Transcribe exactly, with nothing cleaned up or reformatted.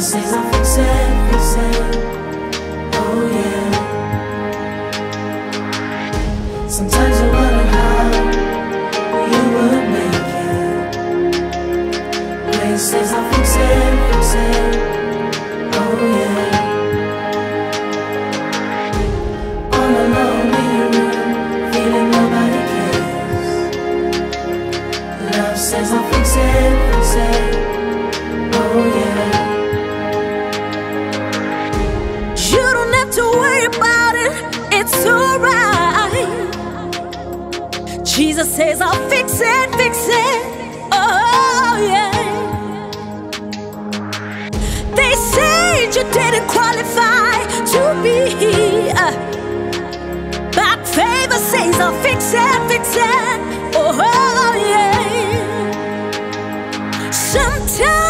says I'll fix it, fix it. Oh yeah. Sometimes you wonder how you would make it. Grace says I'll fix it, fix it. Oh yeah. All alone in your room, feeling nobody cares. Love says I'll fix it, fix it. Oh yeah. You don't have to worry about it, it's alright. Jesus says I'll fix it, fix it. Oh yeah. They said you didn't qualify to be here, but favor says I'll fix it, fix it. Oh yeah. Sometimes